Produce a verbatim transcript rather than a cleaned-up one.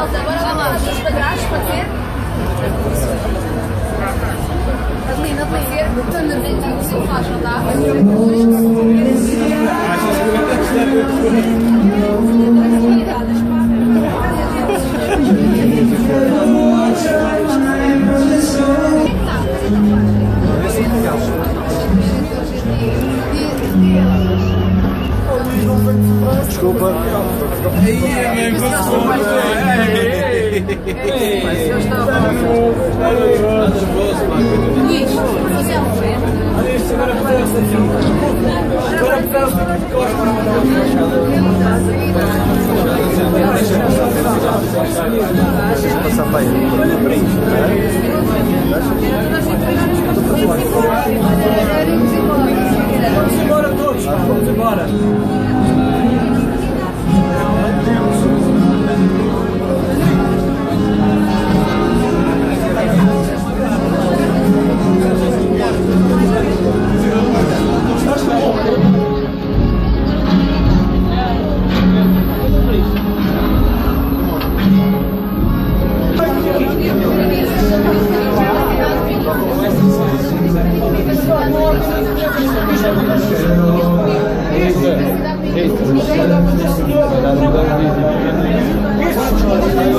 malta, agora vamos lá, dois para trás, pode ser? Adelina, Adelina, estando a deitar o seu faz, não dá? Desculpa. Luís, fazemos. Passar para aí. Vamos embora todos, vamos embora. Eita,